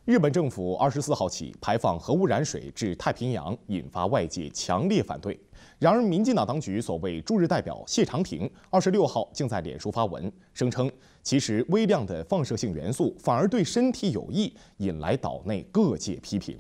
日本政府24号起排放核污染水至太平洋，引发外界强烈反对。然而，民进党当局所谓驻日代表谢长廷26号竟在脸书发文，声称其实微量的放射性元素反而对身体有益，引来岛内各界批评。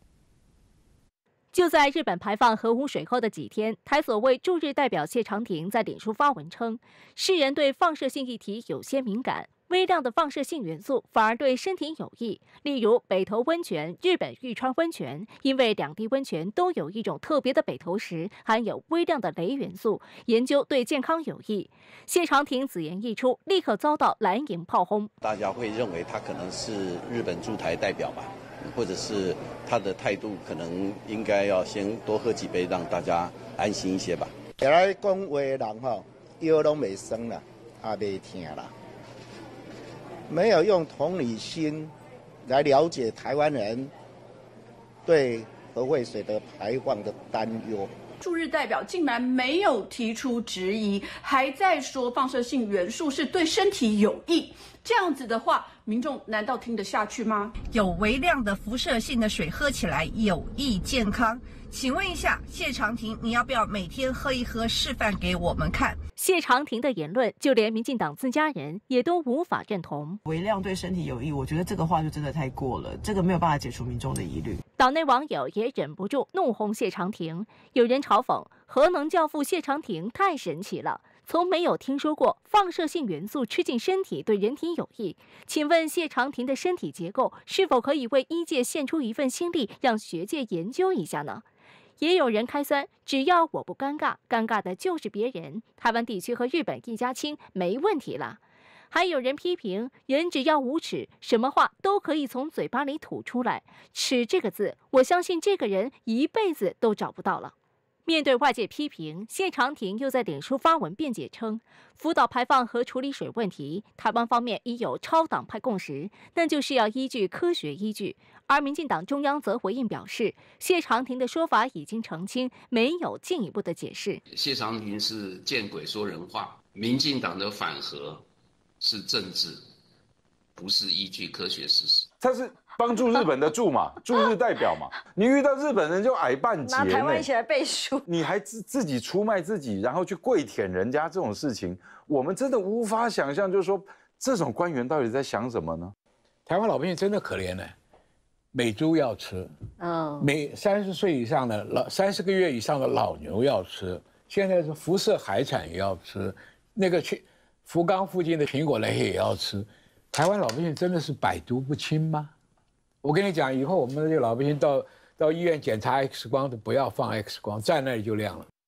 就在日本排放核污水后的几天，台所谓驻日代表谢长廷在脸书发文称，世人对放射性议题有些敏感，微量的放射性元素反而对身体有益。例如北投温泉、日本玉川温泉，因为两地温泉都有一种特别的北投石，含有微量的镭元素，研究对健康有益。谢长廷此言一出，立刻遭到蓝营炮轰。 大家会认为他可能是日本驻台代表吧？ 或者是他的态度可能应该要先多喝几杯，让大家安心一些吧。 来讲话的人吼，腰拢袂酸啦，也袂痛啦，没有用同理心来了解台湾人对核废水的排放的担忧。 驻日代表竟然没有提出质疑，还在说放射性元素是对身体有益，这样子的话，民众难道听得下去吗？ 有微量的辐射性的水喝起来有益健康，请问一下谢长廷，你要不要每天喝一喝，示范给我们看？ 谢长廷的言论，就连民进党自家人也都无法认同。 微量对身体有益，我觉得这个话就真的太过了，这个没有办法解除民众的疑虑。 岛内网友也忍不住怒轰谢长廷，有人嘲讽核能教父谢长廷太神奇了，从没有听说过放射性元素吃进身体对人体有益。请问谢长廷的身体结构是否可以为医界献出一份心力，让学界研究一下呢？也有人开酸，只要我不尴尬，尴尬的就是别人。台湾地区和日本一家亲，没问题啦。 还有人批评，人只要无耻，什么话都可以从嘴巴里吐出来。耻这个字，我相信这个人一辈子都找不到了。面对外界批评，谢长廷又在脸书发文辩解称，福岛排放核处理水问题，台湾方面已有超党派共识，那就是要依据科学依据。而民进党中央则回应表示，谢长廷的说法已经澄清，没有进一步的解释。 谢长廷是见鬼说人话，民进党的反核。 是政治，不是依据科学事实。 他是帮助日本的驻嘛，驻日代表嘛。你遇到日本人就矮半截， 拿台湾一起来背书， 你还自己出卖自己，然后去跪舔人家这种事情，我们真的无法想象，就是说这种官员到底在想什么呢？ 台湾老百姓真的可怜呢，美猪要吃，每30岁以上的30个月以上的老牛要吃，现在是辐射海产也要吃，那个福冈附近的苹果类也要吃，台湾老百姓真的是百毒不侵吗？我跟你讲，以后我们这些老百姓到医院检查 X 光都不要放 X 光，在那里就亮了。